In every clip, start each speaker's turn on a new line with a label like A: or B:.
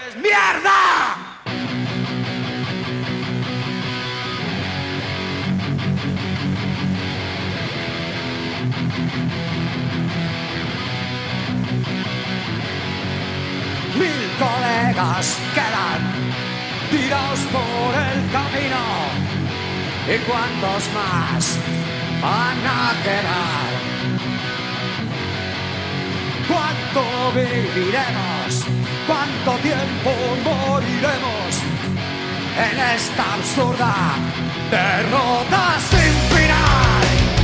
A: ¡Mierda! Mil colegas quedan tirados por el camino. ¿Y cuántos más van a quedar? ¿Cuánto viviremos? ¿Cuánto tiempo moriremos en esta absurda derrota sin final?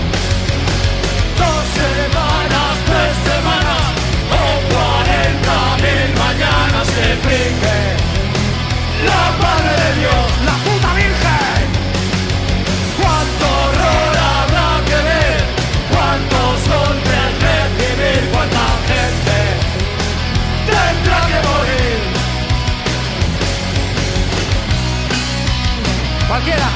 A: 2 semanas, 3 semanas o 40.000 mañanas que explique la Madre de Dios, la puta Virgen. ¿Cuánto horror habrá que ver? ¿Cuántos golpes recibir? ¿Cuánta gente tendrá que morir? Cualquiera.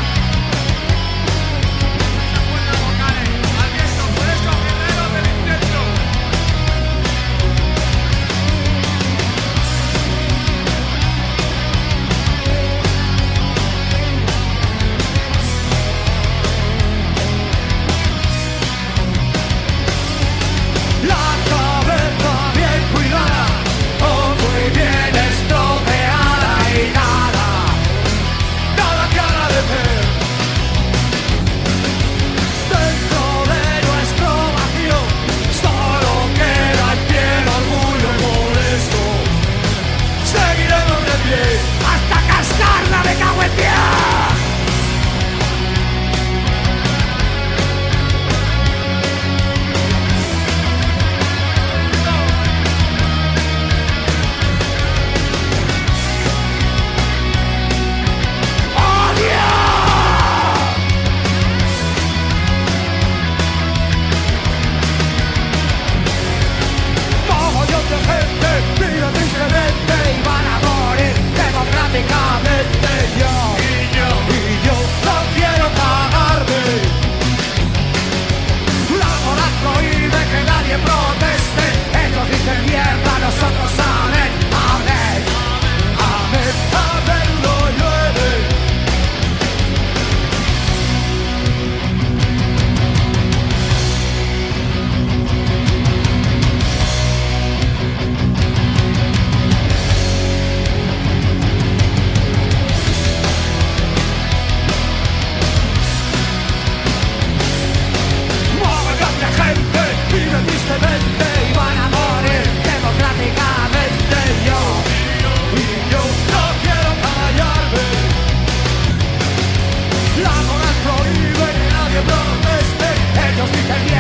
A: Ellos dicen